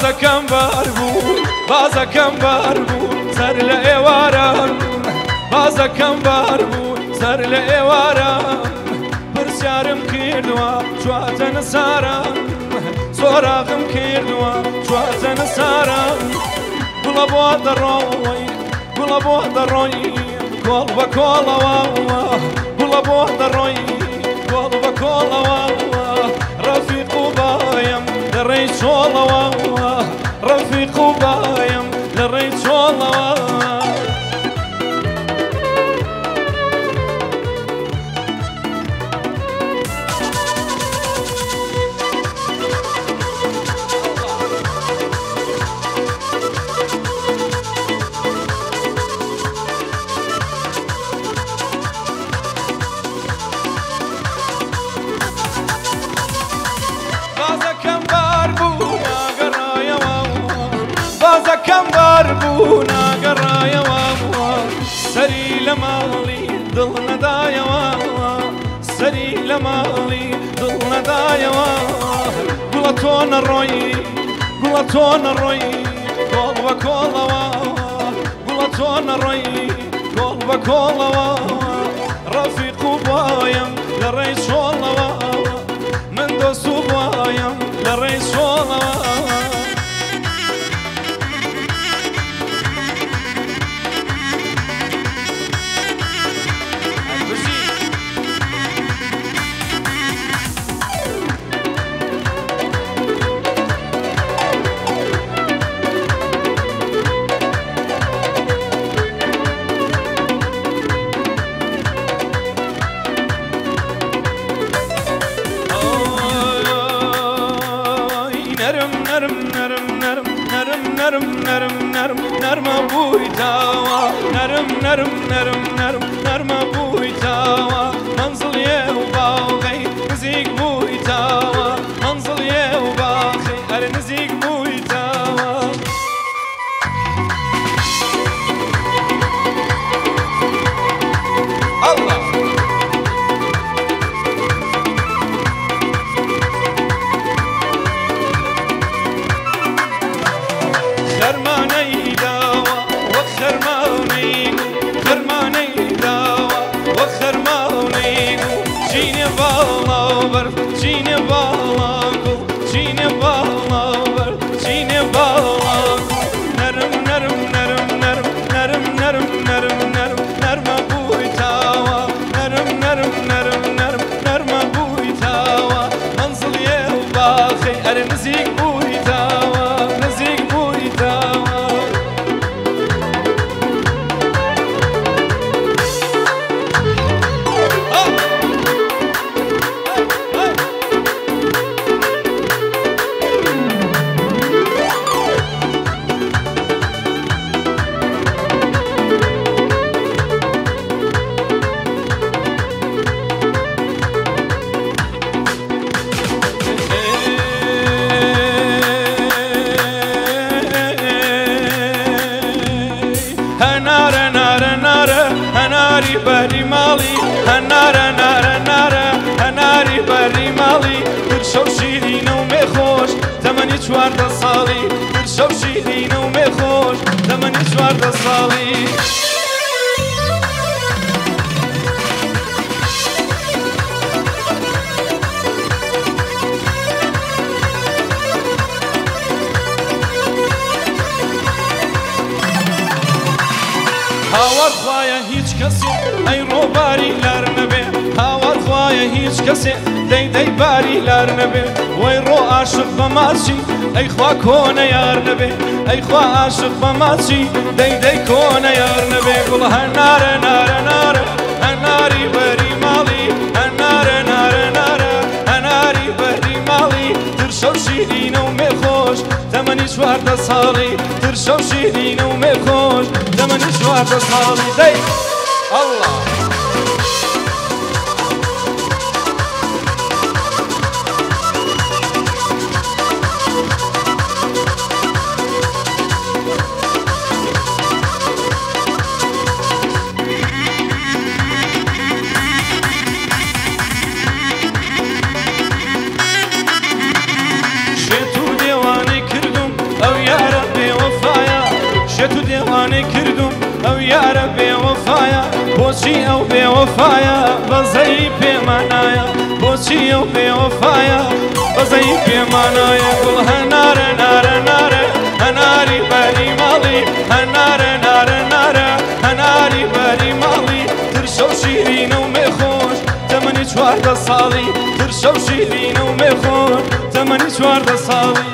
بازەکەم بار بوو بازەکەم بار بوو سەر لە ئێواران بازەکەم بار بوو سەر لە ئێواران پرسیارم کردووە چواتە نساران سۆراغم کردووە چواتە نساران گوڵە بۆ دەڕۆی گوڵە بۆ دەڕۆی کۆڵ بە کۆڵەوە گوڵە بۆ دەڕۆی کۆڵ بە کۆڵەوە ڕەفیق و بایم لە ڕێی چۆڵەوە ڕەفیق و بایم لە ڕێی چۆڵەوە بازەکەم بار بوو ناگەڕایەوە سەری لە ماڵی دڵ نەدایەوە سەری لە ماڵی دڵ نەدایەوە گوڵە تۆ نەڕۆی گوڵە تۆ نەڕۆی کۆڵ بە کۆڵەوە گوڵە تۆ نەڕۆی کۆڵ بە کۆڵەوە ڕەفیق و بایم لە ڕێی چۆڵەوە من دۆست و بایم لە ڕێی چۆڵەوە نرمە بوویتەوە نرمە بوویتەوە مەنزڵیێ و باوغەی نزیک بوویتەوە مەنزڵیێ و باخی ئەرە نزیک بوویتەوە ئەڵڵا هەناری بەری ماڵی هەناری بەری ماڵی کرشە و شیرینە و مێخۆش تەمەنی چواردە ساڵی کرشە و شیرینە و مێخۆش تەمەنی چواردە ساڵی هاوار خوایە هیچ کەسێ ئەی ڕۆباری لار نەبێ هاوار خوایە هیچ کەسێ دەی باری لار نەبێ وەی ڕۆ عاشق بە ماچی ئەی خوا کۆنە یار نەبێ ئەی خوا عاشق بە ماچی دەی کۆنە یار نەبێ گوڵ هەنارە هەناری بەری ماڵی هەناری بەری ماڵی ترشە و شیرینە و مێخۆش تەمەنی چواردە ساڵی ترشە و شیرینە و مێخۆش تەمەنی چواردە ساڵی دەی ئەڵڵا بێوەفایە بەزەی پێمانایە بۆچی ئەو بێوەفایە بەزەی پێمانایە گوڵ هەنارە نارە نارە هەناری بەری ماڵی هەنارە نارە نارە هەناری بەری ماڵی ترشە و شیرینە و مێخۆش تەمەنی 14 ساڵی ترشە و شیرینە و مێخۆش تەمەنی 14 ساڵی